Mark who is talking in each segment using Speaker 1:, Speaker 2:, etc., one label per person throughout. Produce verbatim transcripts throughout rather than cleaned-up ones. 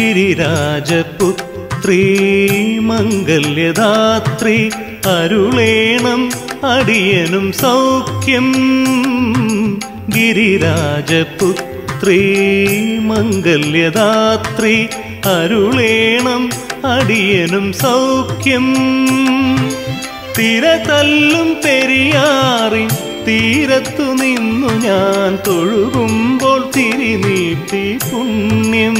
Speaker 1: ഗിരിരാജപുത്രീ മംഗല്യദാത്രീ അരുളേണം അടിയനും സൗഖ്യം. ഗിരിരാജപുത്രീ മംഗല്യദാത്രീ അരുളേണം അടിയനും സൗഖ്യം. തിരതല്ലും പെരിയാറിൻ തീരത്തു നിന്നു ഞാൻ തൊഴുകുമ്പോൾ തിരിനീട്ടി പുണ്യം.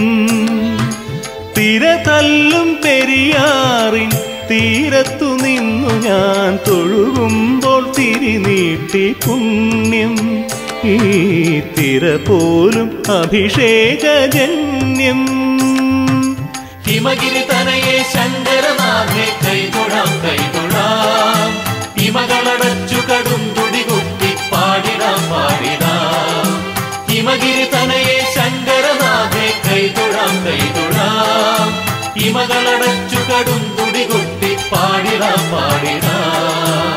Speaker 1: തിരതല്ലും പെരിയാറിൻ തീരത്തു നിന്നു ഞാൻ തൊഴുകുമ്പോൾ തിരിനീട്ടി പുണ്യം. ഈ തിര പോലും അഭിഷേകജന്യം.
Speaker 2: ഹിമഗിരി തനയെ ശങ്കരനാഥേ കൈതൊഴാം കൈതൊഴാം. ഹിമകളടച്ചു കടും തുടികുത്തി പാടിടാം പാടിടാം. ഹിമഗിരി തനയെ ശങ്കരനാഥേ കൈതൊഴാം കൈതൊഴാം. ഹിമകളടച്ചു കടും തുടികുത്തി പാടിടാം പാടിടാം.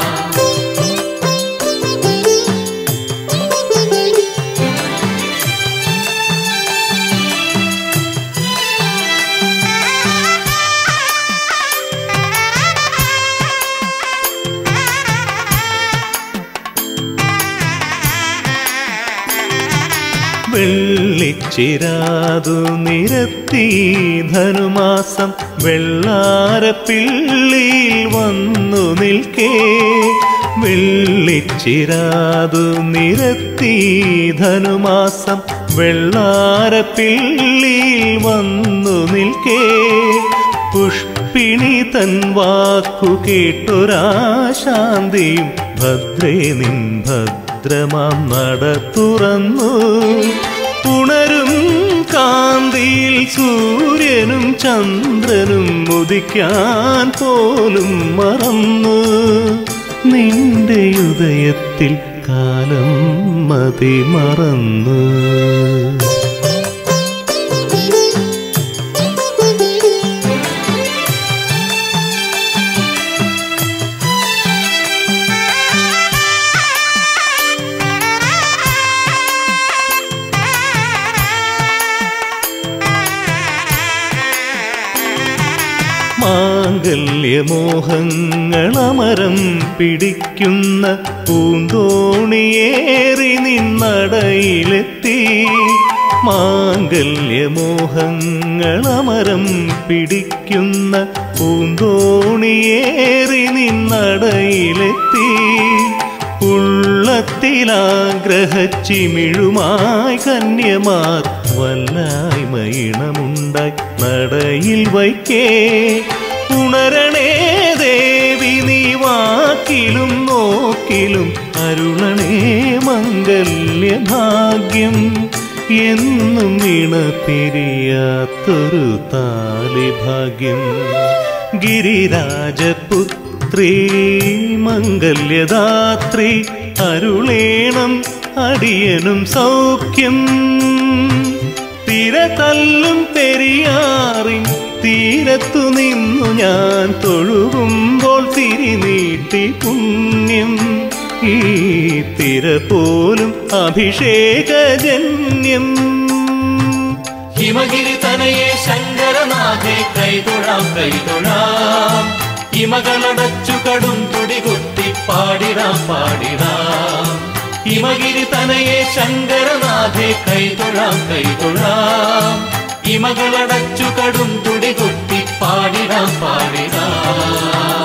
Speaker 1: വെള്ളിച്ചിരാതു നിരത്തി ധനുമാസം വെള്ളാരപ്പിള്ളിയിൽ വന്നു നിൽക്കേ. വെള്ളിച്ചിരാതു നിരത്തി ധനുമാസം വെള്ളാരപ്പിള്ളിയിൽ വന്നു നിൽക്കേ. പുഷ്പിണി തൻ വാക്കു കേട്ടൊരാശാന്തിയും ഭദ്രേ നിൻ ഭദ്രമാം നട തുറന്നു. ഉണരും കാന്തിയിൽ സൂര്യനും ചന്ദ്രനും ഉദിക്കാൻ പോലും മറന്നു. നിന്റെ ഉദയത്തിൽ കാലം മതി മറന്നു. മാംഗല്യമോഹങ്ങളമരം പിടിക്കുന്ന പൂന്തോണിയേറി നിന്നടയിലെത്തി. മാംഗല്യമോഹങ്ങളമരം പിടിക്കുന്ന പൂന്തോണിയേറി നിന്നടയിലെത്തി. ഉള്ളത്തിലാഗ്രഹച്ചിമിഴുമായി കന്യമാർ വല്ലായ്മയിണമുണ്ടായി നടയിൽ വയ്ക്കേ. ഉണരണേ ദേവി നീ വാക്കിലും നോക്കിലും അരുളണേ മംഗല്യഭാഗ്യം. എന്നും ഇണപിരിയാത്തൊരു താലിഭാഗ്യം. ഗിരിരാജപുത്രീ മംഗല്യദാത്രീ അരുളേണം അടിയനും സൗഖ്യം. തിരതല്ലും പെരിയാറിൻ തീരത്തു നിന്നു ഞാൻ തൊഴുകുമ്പോൾ തിരിനീട്ടി പുണ്യം. ഈ തിര പോലും അഭിഷേകജന്യം.
Speaker 2: ഹിമഗിരി തനയെ ശങ്കരനാഥേ കൈതൊഴാം കൈതൊഴാം. ഹിമകളടച്ചു കടും തുടികുത്തി പാടിടാം പാടിടാം. ഹിമഗിരി തനയെ ശങ്കരനാഥേ കൈതൊഴാം കൈതൊഴാം. ഹിമകളടച്ചു കടും തുടികുത്തി പാടിടാം പാടിടാം.